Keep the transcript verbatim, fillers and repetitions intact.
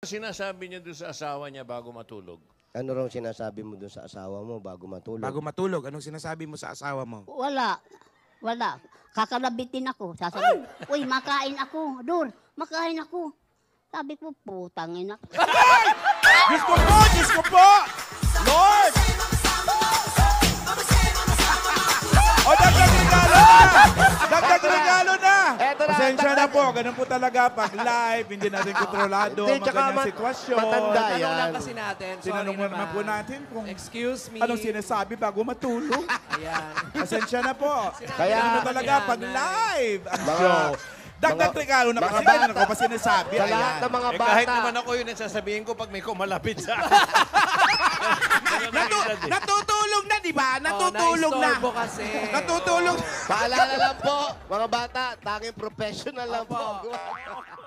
sinasabi niya doon sa asawa niya bago matulog? Ano raw sinasabi mo dun sa asawa mo bago matulog? Bago matulog, anong sinasabi mo sa asawa mo? Wala. Wala. Kakalabitin ako. Sasabihin, uy, makain ako. Dur, makain ako. Sabi ko, putangin ako. Diyos ko po! Diyos ko po! Lord! O, dagdag regalo na! Dagdag regalo na! Eto na, Pasensya na dagdag- po. Ganun po talaga pag live, hindi natin kontrolado Hindi, ang tsaka magandang ma- sitwasyon. matanda Tanong yan. lang kasi natin. Sorry Tinanong mo naman naman. po natin kung Excuse me. anong sinasabi bago matulog. Ayan. Pasensya na po. Kaya- Ganun talaga pag live ang Mga- show. Dagdag mga- regalo na mga kasi bata- ganun ko pa sinasabi. Sa Ayan. lahat ng mga Eh, bata. kahit naman ako yun, sasabihin ko pag may kumalapit sa akin. Natu- natutulog na, di ba? Natutulog oh, na. naistorbo kasi. Natutulog. Paalala lang po, mga bata, tanging professional lang Opo. po.